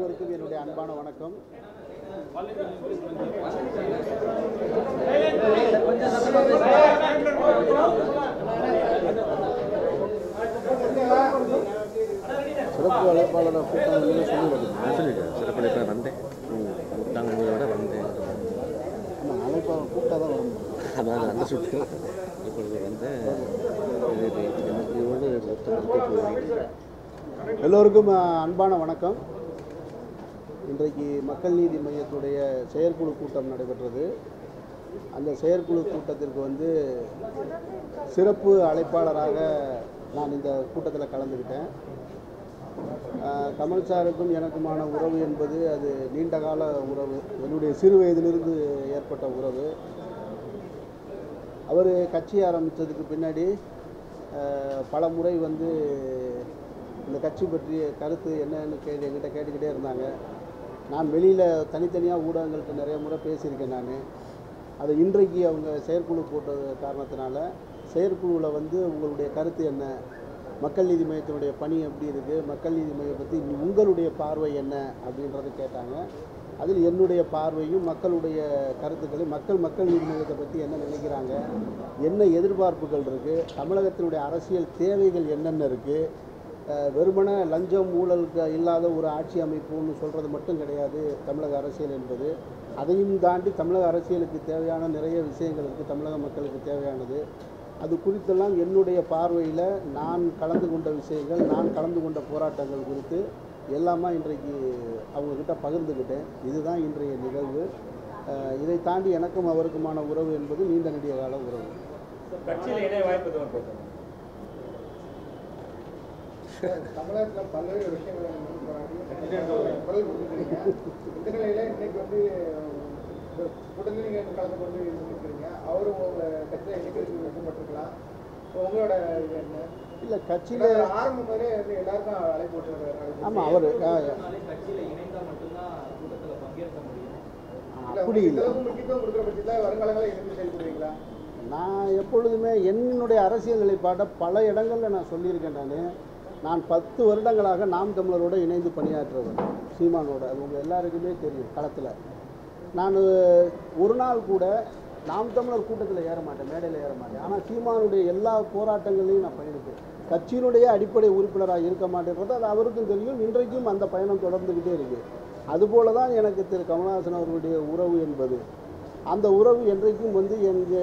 எல்லோருக்கும் என்னுடைய அன்பான வணக்கம். சிறப்பு அழைப்பாளர் கூட்டம் சொல்லிட்டேன். சிறப்பு அழைப்பாளர் வந்தேன் கூட்டாங்க வந்தேன். அழைப்பாளர் கூட்டம் தான் வரும். அதான் அந்த சுற்று இப்பொழுது வந்து எல்லோருக்கும் அன்பான வணக்கம். இன்றைக்கு மக்கள் நீதி மையத்துடைய செயற்குழு கூட்டம் நடைபெற்றது. அந்த செயற்குழு கூட்டத்திற்கு வந்து சிறப்பு அழைப்பாளராக நான் இந்த கூட்டத்தில் கலந்துக்கிட்டேன். கமல் சாருக்கும் எனக்குமான உறவு என்பது அது நீண்டகால உறவு, என்னுடைய சிறு வயதிலிருந்து ஏற்பட்ட உறவு. அவர் கட்சி ஆரம்பித்ததுக்கு பின்னாடி பல முறை வந்து இந்த கட்சி பற்றிய கருத்து என்னன்னு என்கிட்ட கேட்டுக்கிட்டே இருந்தாங்க. நான் வெளியில் தனித்தனியாக ஊடகங்கள்கிட்ட நிறைய முறை பேசியிருக்கேன். நான் அதை இன்றைக்கு அவங்க செயற்குழு போட்டது காரணத்தினால செயற்குழுவில் வந்து உங்களுடைய கருத்து என்ன, மக்கள் நீதி மையத்தினுடைய பணி எப்படி இருக்குது, மக்கள் நீதி மையம் பற்றி உங்களுடைய பார்வை என்ன அப்படின்றத கேட்டாங்க. அதில் என்னுடைய பார்வையும் மக்களுடைய கருத்துக்களை மக்கள் நீதி மையத்தை பற்றி என்ன நினைக்கிறாங்க, என்ன எதிர்பார்ப்புகள் இருக்குது, தமிழகத்தினுடைய அரசியல் தேவைகள் என்னென்ன இருக்குது, வெறுமன லஞ்சம் ஊழலுக்கு இல்லாத ஒரு ஆட்சி அமைப்புன்னு சொல்கிறது மட்டும் கிடையாது தமிழக அரசியல் என்பது. அதையும் தாண்டி தமிழக அரசியலுக்கு தேவையான நிறைய விஷயங்கள் இருக்குது, தமிழக மக்களுக்கு தேவையானது. அது குறித்தெல்லாம் என்னுடைய பார்வையில் நான் கலந்து கொண்ட விஷயங்கள், நான் கலந்து கொண்ட போராட்டங்கள் குறித்து எல்லாமே இன்றைக்கு அவங்கக்கிட்ட பகிர்ந்துக்கிட்டேன். இதுதான் இன்றைய நிகழ்வு. இதை தாண்டி எனக்கும் அவருக்குமான உறவு என்பது நீண்ட நெடிய கால உறவு. தமிழகத்தில் பல்வேறு விஷயங்களை குரல் கொடுத்துருக்கீங்க. இந்த நிலையில் இன்னைக்கு வந்து கூட்டத்தில் நீங்கள் கலந்து கொண்டு இருக்கிறீங்க. அவரும் உங்கள் கட்சியில் எண்ணிக்கைக்கு வைக்கப்பட்டிருக்கலாம். உங்களோட இது என்ன? இல்லை, கட்சியில் ஆரம்பம் முதலே வந்து எல்லாருக்கும் அழைப்பு போட்டுருக்காரு. ஆமாம், அவர் கட்சியில் இணைந்தால் மட்டும்தான் கூட்டத்தில் பங்கேற்க முடியும். அப்படி இல்லை. முக்கியத்துவம் கொடுக்குற பட்சத்தில் வருங்காலங்களில் இணைந்து செயல்படுவீங்களா? நான் எப்பொழுதுமே என்னுடைய அரசியல் நிலைப்பாட்டை பல இடங்களில் நான் சொல்லியிருக்கேன். நான் 10 வருடங்களாக நாம் தமிழரோடு இணைந்து பணியாற்றுவேன், சீமானோடு. அது உங்கள் எல்லாருக்குமே தெரியும். களத்தில் நான் ஒரு நாள் கூட நாம் தமிழர் கூட்டத்தில் ஏற மாட்டேன், மேடையில் ஏற மாட்டேன். ஆனால் சீமானுடைய எல்லா போராட்டங்களையும் நான் பயணிப்பேன். கட்சியினுடைய அடிப்படை உறுப்பினராக இருக்க மாட்டேன்றது அது அவருக்கும் தெரியும். இன்றைக்கும் அந்த பயணம் தொடர்ந்துக்கிட்டே இருக்குது. அதுபோல தான் எனக்கு திரு கமலஹாசன் அவர்களுடைய உறவு என்பது. அந்த உறவு என்றைக்கும் வந்து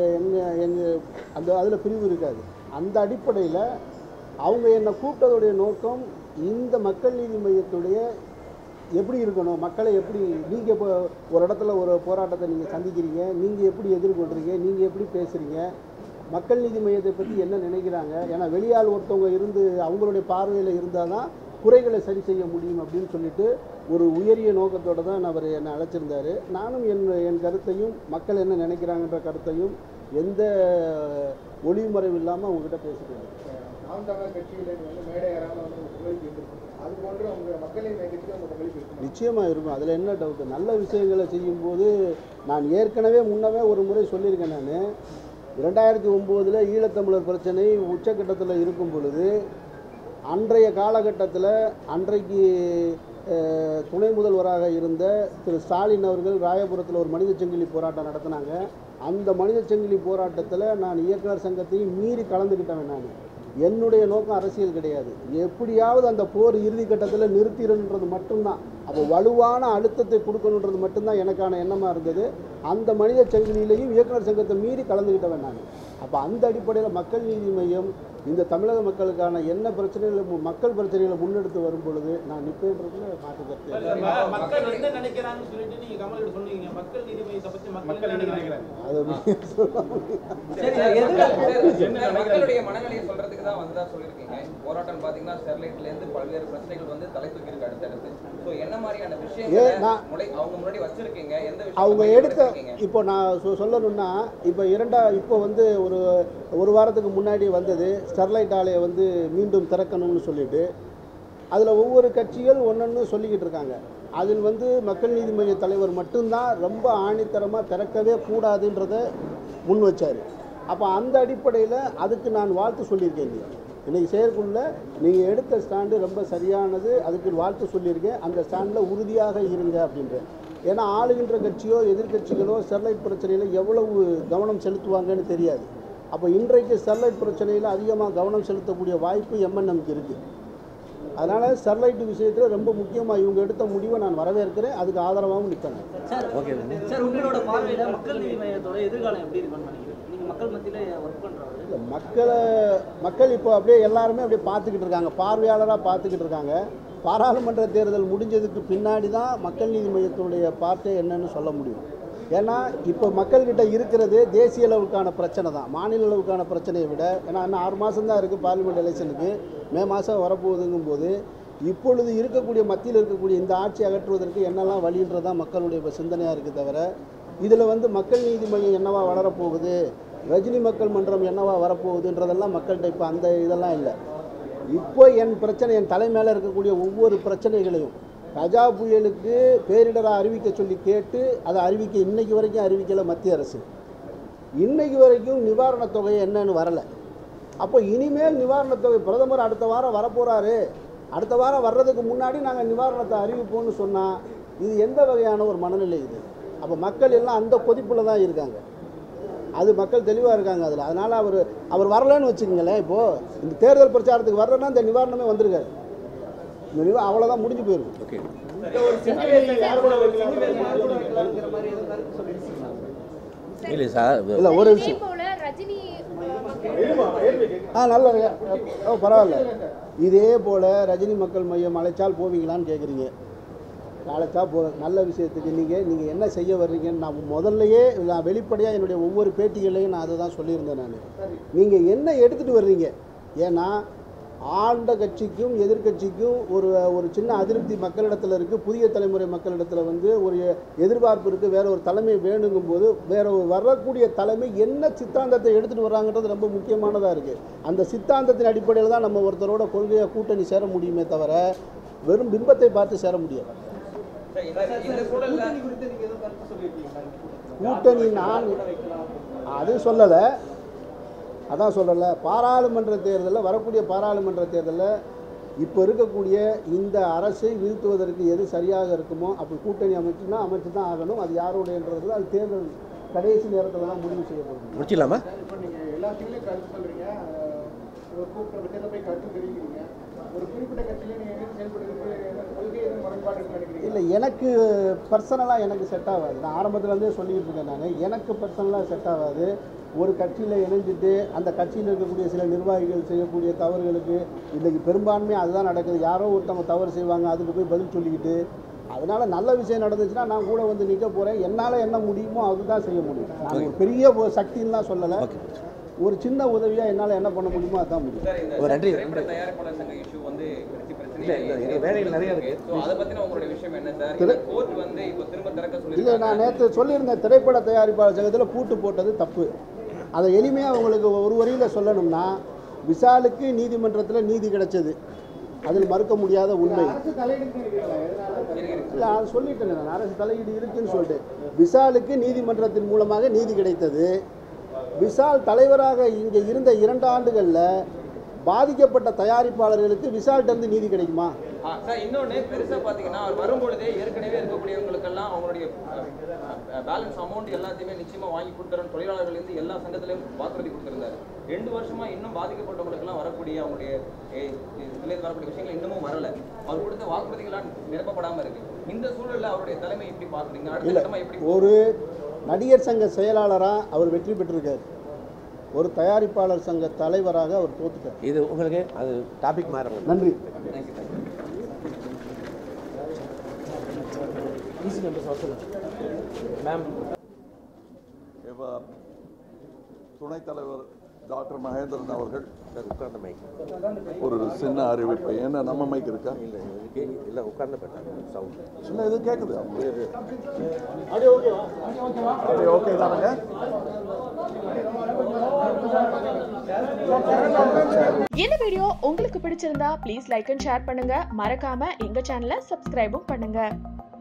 அதில் பிரிவு இருக்காது. அந்த அடிப்படையில் அவங்க என்னை கூப்பிட்டதுடைய நோக்கம் இந்த மக்கள் நீதி மையத்துடைய எப்படி இருக்கணும், மக்களை எப்படி, நீங்கள் இப்போ ஒரு இடத்துல ஒரு போராட்டத்தை நீங்கள் சந்திக்கிறீங்க, நீங்கள் எப்படி எதிர்கொள்கிறீங்க, நீங்கள் எப்படி பேசுகிறீங்க, மக்கள் நீதி மையத்தை பற்றி என்ன நினைக்கிறாங்க. ஏன்னா வெளியால் ஒருத்தவங்க இருந்து அவங்களுடைய பார்வையில் இருந்தால் தான் குறைகளை சரி செய்ய முடியும் அப்படின்னு சொல்லிட்டு ஒரு உயரிய நோக்கத்தோடு தான் அவர் என்னை அழைச்சிருந்தார். நானும் என் கருத்தையும் மக்கள் என்ன நினைக்கிறாங்கன்ற கருத்தையும் எந்த ஒளிமறைவு இல்லாமல் அவங்ககிட்ட பேசிட்டு நாம் தமிழர் கட்சியில் வந்து மேடை ஏறாமல் வந்து பங்களிப்பு இருக்குது. அது போன்று அவங்க மக்களின் கட்சியில் அவங்க பங்களிப்பு இருக்குது. நிச்சயமாக இருக்கும். அதில் என்ன டவுட்டு. நல்ல விஷயங்களை செய்யும்போது நான் ஏற்கனவே முன்னவே ஒரு முறை சொல்லியிருக்கேன். நான் 2009 ஈழத்தமிழர் பிரச்சனை உச்சக்கட்டத்தில் இருக்கும் பொழுது அன்றைய காலகட்டத்தில் அன்றைக்கு துணை முதல்வராக இருந்த திரு ஸ்டாலின் அவர்கள் ராயபுரத்தில் ஒரு மனித சங்கிலி போராட்டம் நடத்தினாங்க. அந்த மனித சங்கிலி போராட்டத்தில் நான் இயக்குனர் சங்கத்தையும் மீறி கலந்துக்கிட்டேன். நான் என்னுடைய நோக்கம் அரசியல் கிடையாது. எப்படியாவது அந்த போர் இறுதி கட்டத்தில் நிறுத்திடணுன்றது மட்டும்தான், அப்போ வலுவான அழுத்தத்தை கொடுக்கணுன்றது மட்டும்தான் எனக்கான எண்ணமாக இருந்தது. அந்த மனித சங்கிலியிலையும் இயக்குனர் சங்கத்தை மீறி கலந்துக்கிட்டவன் நான். அப்போ அந்த அடிப்படையில் மக்கள் நீதி மையம் இந்த தமிழக மக்களுக்கான என்ன பிரச்சனைகளை மக்கள் பிரச்சனைகளை முன்னெடுத்து வரும் பொழுது நான் நிற்பேன்றதுல மாற்று கருத்து. மக்கள் என்ன நினைக்கிறாங்கன்னு சொல்லிட்டு நீங்க கமல்கிட்ட சொன்னீங்க, மக்கள் நீதி மையத்தை பத்தி மக்கள் என்ன நினைக்கிறாங்க, மக்களுடைய மனநிலையை சொல்றதுக்கு தான் வந்ததா சொல்லியிருக்கீங்க. போராட்டம் பாத்தீங்கன்னா ஸ்டெர்லைட்ல இருந்து பல்வேறு பிரச்சனைகள் வந்து தலை தூக்கி இருக்கு அடுத்தடுத்து. ஸோ என்ன மாதிரியான விஷயங்களை அவங்க முன்னாடி வச்சிருக்கீங்க, எந்த விஷயம் அவங்க எடுத்த இப்போ நான் சொல்லணும்னா இப்போ வந்து ஒரு வாரத்துக்கு முன்னாடி வந்தது ஸ்டெர்லைட் ஆலையை வந்து மீண்டும் திறக்கணும்னு சொல்லிட்டு அதில் ஒவ்வொரு கட்சிகள் ஒன்றொன்று சொல்லிக்கிட்டு இருக்காங்க. அதில் வந்து மக்கள் நீதி மைய தலைவர் மட்டும்தான் ரொம்ப ஆணித்தரமாக திறக்கவே கூடாதுன்றதை முன் வச்சார். அப்போ அந்த அடிப்படையில் அதுக்கு நான் வாழ்த்து சொல்லியிருக்கேன். இன்றைக்கி செயற்குழுவில் நீங்கள் எடுத்த ஸ்டாண்டு ரொம்ப சரியானது, அதுக்கு வாழ்த்து சொல்லியிருக்கேன். அந்த ஸ்டாண்டில் உறுதியாக இருங்க அப்படின்ற. ஏன்னா ஆளுகின்ற கட்சியோ எதிர்கட்சிகளோ ஸ்டெர்லைட் பிரச்சனையில் எவ்வளவு கவனம் செலுத்துவாங்கன்னு தெரியாது. அப்போ இன்றைக்கு ஸ்டெர்லைட் பிரச்சனையில் அதிகமாக கவனம் செலுத்தக்கூடிய வாய்ப்பு எம்என்எம்க்கு இருக்குது. அதனால் ஸ்டெர்லைட் விஷயத்தில் ரொம்ப முக்கியமாக இவங்க எடுத்த முடிவை நான் வரவேற்கிறேன், அதுக்கு ஆதரவாகவும் நிற்கிறேன். ஓகே சார், உங்களோட பார்வையில் மக்கள் நீதி மையத்தோட எதிர்காலம் எப்படி இருக்குன்னு நினைக்கிறீங்க? நீங்கள் மக்கள் மத்தியில் ஒர்க் பண்ணுறாங்க. இல்லை, மக்கள் இப்போ அப்படியே எல்லாருமே அப்படியே பார்த்துக்கிட்டு இருக்காங்க, பார்வையாளராக பார்த்துக்கிட்டு இருக்காங்க. பாராளுமன்ற தேர்தல் முடிஞ்சதுக்கு பின்னாடி தான் மக்கள் நீதி மையத்தினுடைய பார்ட்டே என்னன்னு சொல்ல முடியும். ஏன்னா இப்போ மக்கள்கிட்ட இருக்கிறது தேசிய அளவுக்கான பிரச்சனை தான், மாநில அளவுக்கான பிரச்சனையை விட. ஏன்னா இன்னும் 6 மாதம் தான் இருக்குது பார்லிமெண்ட் எலெக்ஷனுக்கு, மே மாதம் வரப்போகுதுங்கும் போது இப்பொழுது இருக்கக்கூடிய மத்தியில் இருக்கக்கூடிய இந்த ஆட்சி அகற்றுவதற்கு என்னெல்லாம் வழின்றதான் மக்களுடைய இப்போ சிந்தனையாக இருக்குது. தவிர இதில் வந்து மக்கள் நீதி மையம் என்னவா வளரப்போகுது, ரஜினி மக்கள் மன்றம் என்னவா வரப்போகுதுன்றதெல்லாம் மக்கள்கிட்ட இப்போ அந்த இதெல்லாம் இல்லை. இப்போ என் பிரச்சனை, என் தலை மேலே இருக்கக்கூடிய ஒவ்வொரு பிரச்சனைகளையும் கஜா புயலுக்கு பேரிடராக அறிவிக்க சொல்லி கேட்டு அதை அறிவிக்க இன்றைக்கு வரைக்கும் அறிவிக்கலை மத்திய அரசு. இன்றைக்கு வரைக்கும் நிவாரணத் தொகை என்னன்னு வரலை. அப்போ இனிமேல் நிவாரணத் தொகை பிரதமர் அடுத்த வாரம் வரப்போகிறாரு, அடுத்த வாரம் வர்றதுக்கு முன்னாடி நாங்கள் நிவாரணத்தை அறிவிப்போம்னு சொன்னால் இது எந்த வகையான ஒரு மனநிலை இது? அப்போ மக்கள் எல்லாம் அந்த கொதிப்பில் தான் இருக்காங்க, அது மக்கள் தெளிவாக இருக்காங்க அதில். அதனால் அவர் வரலன்னு வச்சுக்கோங்களேன், இப்போது இந்த தேர்தல் பிரச்சாரத்துக்கு வரலன்னா இந்த நிவாரணமே வந்திருக்காரு, இந்த அவ்வளோதான் முடிஞ்சு போயிருக்கு. ஓகே, இல்லை சார், இல்லை ஒரு விஷயம் நல்ல பரவாயில்ல. இதே போல் ரஜினி மக்கள் மையம் அழைச்சால் போவீங்களான்னு கேட்குறீங்க. அழைச்சா நல்ல விஷயத்துக்கு நீங்கள் என்ன செய்ய வர்றீங்கன்னு நான் முதல்லையே நான் வெளிப்படையாக என்னுடைய ஒவ்வொரு பேட்டிகளையும் நான் அதை தான் சொல்லியிருந்தேன். நான் நீங்கள் என்ன எடுத்துகிட்டு வர்றீங்க? ஏன்னா ஆண்ட கட்சிக்கும் எதிர்கட்சிக்கும் ஒரு சின்ன அதிருப்தி மக்களிடத்தில் இருக்குது, புதிய தலைமுறை மக்களிடத்தில் வந்து ஒரு எதிர்பார்ப்பு இருக்குது, வேற ஒரு தலைமை வேணுங்கும் போது வேற வரக்கூடிய தலைமை என்ன சித்தாந்தத்தை எடுத்துகிட்டு வர்றாங்கன்றது ரொம்ப முக்கியமானதாக இருக்குது. அந்த சித்தாந்தத்தின் அடிப்படையில் தான் நம்ம ஒருத்தரோட கொள்கையை கூட்டணி சேர முடியுமே தவிர வெறும் பிம்பத்தை பார்த்து சேர முடியாது. கூட்டணி நான் அது சொல்லலை, அதான் சொல்லலை. பாராளுமன்ற தேர்தலில், வரக்கூடிய பாராளுமன்ற தேர்தலில் இப்போ இருக்கக்கூடிய இந்த அரசை வீழ்த்துவதற்கு எது சரியாக இருக்குமோ அப்படி கூட்டணி அமைச்சு தான் ஆகணும். அது யாரோடையன்றது அது தேர்தல் கடைசி நேரத்தில் தான் முடிவு செய்யப்படும். முடிச்சிடலாமா? இப்போ நீங்கள் எல்லா கட்சியிலையும் கருத்து சொல்கிறீங்க, ஒரு கூப்பிட்ட விஷயத்தை போய் கருத்து தெரிவிக்கிறீங்க. ஒரு குறிப்பிட்ட கட்சியில நீங்கள் எது செயல்படுறதுக்கு கொள்கை எதுவும் முரண்பாடு நினைக்கிறீங்க? இல்லை, எனக்கு பர்சனலாக எனக்கு செட் ஆகாது. நான் ஆரம்பத்துலேருந்தே சொல்லிக்கிட்டு இருக்கேன், எனக்கு பர்சனலாக செட் ஆகாது. ஒரு கட்சியில் இணைஞ்சிட்டு அந்த கட்சியில் இருக்கக்கூடிய சில நிர்வாகிகள் செய்யக்கூடிய தவறுகளுக்கு இன்றைக்கி பெரும்பான்மையாக அதுதான் நடக்குது. யாரோ ஒருத்தவங்க தவறு செய்வாங்க, அதுக்கு போய் பதில் சொல்லிக்கிட்டு, அதனால் நல்ல விஷயம் நடந்துச்சுன்னா நான் கூட வந்து நிற்க போகிறேன். என்னால் என்ன முடியுமோ அதுதான் செய்ய முடியும். நான் ஒரு பெரிய சக்தின்னு தான் சொல்லலை, ஒரு சின்ன உதவியாக என்னால் என்ன பண்ண முடியுமோ அதுதான் முடியும். நன்றி. தயாரிப்பாளர் சங்க இஷ்யூ வந்து வேலைகள் நிறைய இருக்கு. அதை பத்தின உங்களுடைய விஷயம் என்ன சார்? கோர்ட் வந்து இப்போ திரும்ப திறக்க சொல்லி இல்லை, நான் நேற்று சொல்லியிருந்தேன், திரைப்பட தயாரிப்பாளர் சங்கத்தில் பூட்டு போட்டது தப்பு. அதை எளிமையாக உங்களுக்கு ஒரு வரியில் சொல்லணும்னா, விஷாலுக்கு நீதிமன்றத்தில் நீதி கிடைச்சது, அதில் மறுக்க முடியாத உண்மை. இல்லை, அது சொல்லிட்டேன் நான், அரசு தலையீடு இருக்குன்னு சொல்லிட்டு. விஷாலுக்கு நீதிமன்றத்தின் மூலமாக நீதி கிடைத்தது. விஷால் தலைவராக இங்கே இருந்த 2 ஆண்டுகளில் பாதிக்கப்பட்ட தயாரிப்பாளர்களுக்கு விஷால்கிட்ட நீதி கிடைக்குமா? சார், இன்னொன்று பெருசாக பார்த்தீங்கன்னா அவர் வரும்பொழுதே ஏற்கனவே இருக்கக்கூடியவங்களுக்கெல்லாம் அவங்களுடைய பேலன்ஸ் அமௌண்ட் எல்லாத்தையுமே நிச்சயமாக வாங்கி கொடுத்துறோம் தொழிலாளர்கள்லேருந்து எல்லா சங்கத்திலையும் வாக்குறுதி கொடுத்துருந்தாரு. 2 வருஷமாக இன்னும் பாதிக்கப்பட்டவங்களுக்கெல்லாம் வரக்கூடிய அவங்களுடைய வரக்கூடிய விஷயங்கள் இன்னமும் வரலை. அவர் கொடுத்த வாக்குறுதிகளாம் நிரப்பப்படாமல் இருக்கு. இந்த சூழலில் அவருடைய தலைமை எப்படி பார்க்குறீங்க? அடுத்த எப்படி ஒரு நடிகர் சங்க செயலாளராக அவர் வெற்றி பெற்றிருக்காரு, ஒரு தயாரிப்பாளர் சங்க தலைவராக அவர் தோத்துட்டார். இது உங்களுக்கு அது டாபிக் மாறல. நன்றி. துணைத் தலைவர் டாக்டர் மகேந்திரன் அவர்கள் உட்கார்ந்த மைக் ஒரு சின்ன அறிவிப்பு. ஏன்னா நம்ம மைக் இருக்கா? இல்லை, இதுக்கு இல்லை, உட்கார்ந்த பெற்றாங்க சவுண்ட் இல்லை, இது கேட்குது. ஓகே தானுங்க. இந்த வீடியோ உங்களுக்கு பிடிச்சிருந்தா ப்ளீஸ் லைக் அண்ட் ஷேர் பண்ணுங்க. மறக்காம எங்க சேனலை சப்ஸ்கிரைபும் பண்ணுங்க.